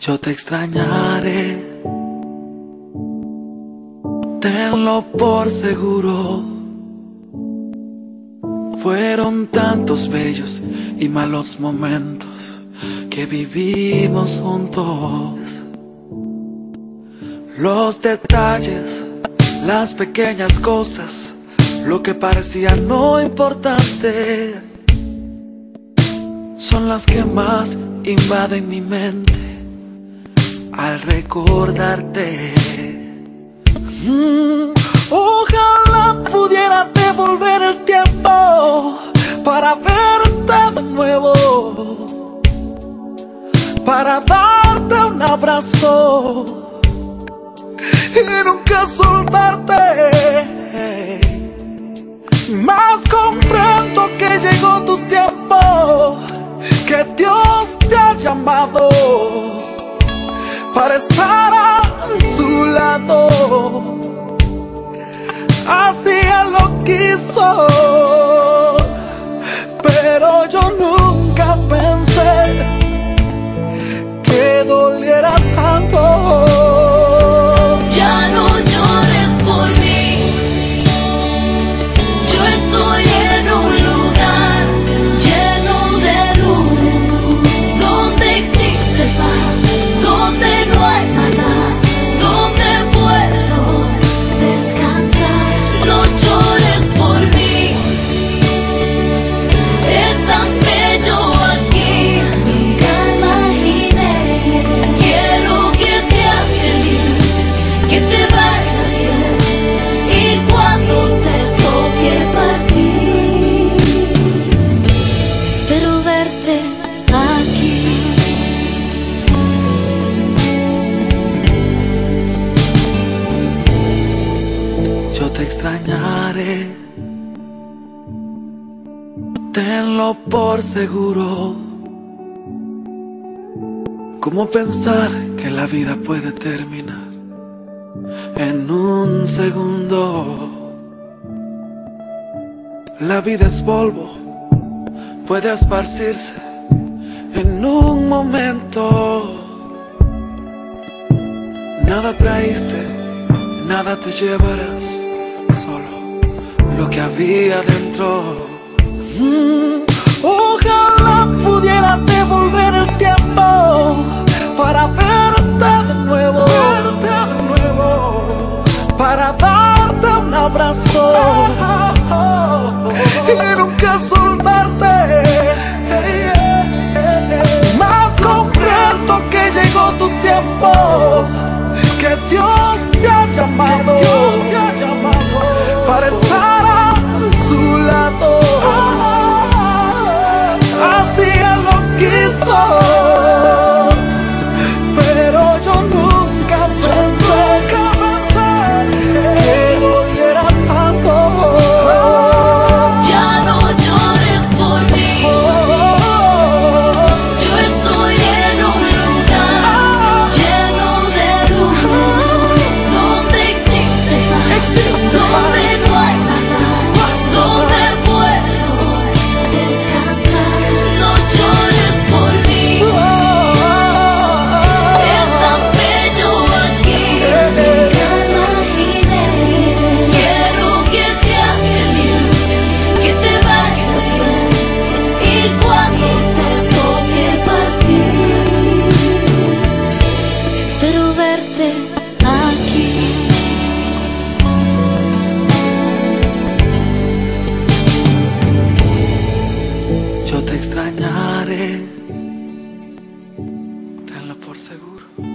Yo te extrañaré, tenlo por seguro. Fueron tantos bellos y malos momentos que vivimos juntos. Los detalles, las pequeñas cosas, lo que parecía no importante, son las que más invaden mi mente al recordarte. Ojalá pudiera devolver el tiempo para verte de nuevo, para darte un abrazo y nunca soltarte. Mas comprendo que llegó tu tiempo, que Dios te ha llamado para estar a su lado. Así Él lo quiso, pero yo nunca pensé que doliera tanto. Ya no llores por mí, yo estoy en un lugar lleno de luz, donde existe paz, donde no hay maldad, donde puedo descansar. No llores por mí, es tan bello aquí, nunca imaginé. Quiero que seas feliz, que te vaya bien, y cuando te toque partir, espero verte aquí. Yo te extrañaré, tenlo por seguro. ¿Cómo pensar que la vida puede terminar en un segundo? La vida es polvo, puede esparcirse en un momento. Nada traíste, nada te llevarás, solo lo que había dentro. Ojalá pudiera devolver el tiempo para verte de nuevo, para darte un abrazo y nunca soltarte. Mas comprendo que llegó tu tiempo, que Dios te ha llamado para estar a su lado. Así Él lo quiso, pero yo nunca pensé que doliera tanto. Ya no llores por mí, yo estoy en un lugar lleno de luz, donde existe paz, donde no hay nada, donde puedo descansar. No llores por mí, es tan bello aquí, nunca imaginé. Quiero que seas feliz, que te vaya bien, y cuando te toque partir, espero verte aquí. Yo te extrañaré, tenlo por seguro.